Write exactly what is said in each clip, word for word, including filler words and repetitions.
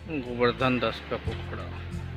गोवर्धन दास का पोखरा।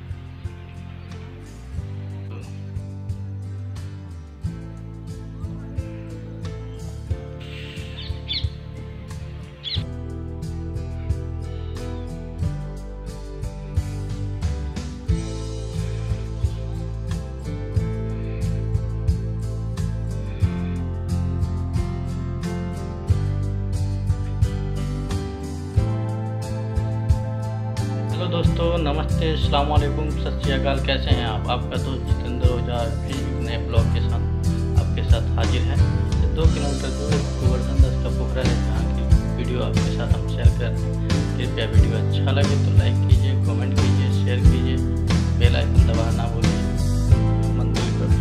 हेलो दोस्तों, नमस्ते, अस्सलाम वालेकुम, सत श्री अकाल। कैसे हैं आप? आपका दोस्त जितेंद्र ओझा फिर एक नए ब्लॉग के साथ आपके साथ हाजिर है। दो किलोमीटर दूर गोवर्धन दास का पोखरा है, जहाँ की वीडियो आपके साथ हम शेयर कर रहे हैं। कृपया वीडियो अच्छा लगे तो लाइक कीजिए, कमेंट कीजिए, शेयर कीजिए, बेल आइकन दबाना ना भूलिए। मंदिर का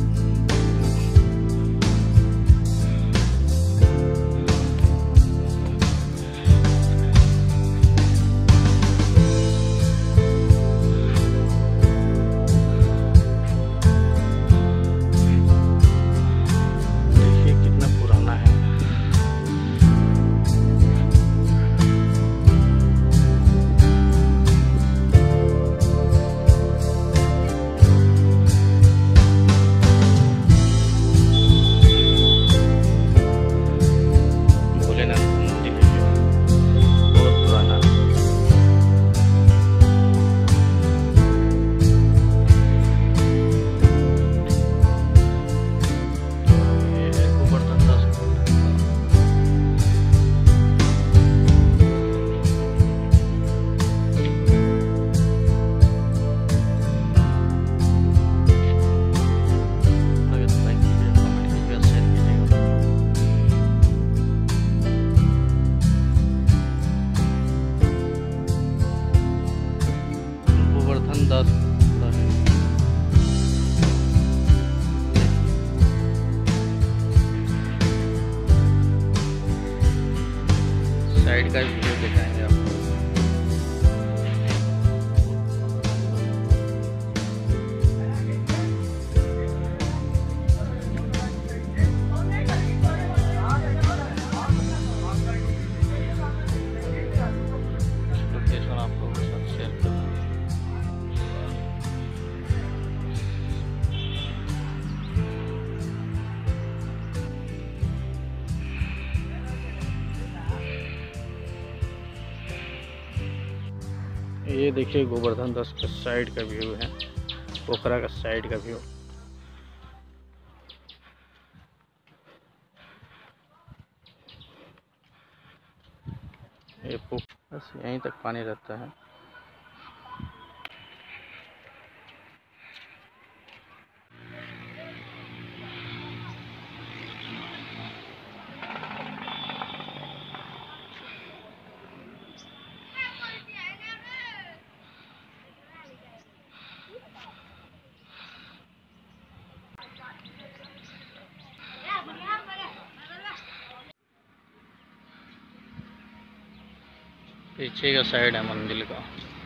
दास साइड का वीडियो दिखाएंगे आपको। लोकेशन आप लोगों के साथ शेयर कर। ये देखिए गोवर्धन दास का साइड का व्यू है, पोखरा का साइड का व्यू। ये बस यहीं तक पानी रहता है। पीछे का साइड है मंदिर का।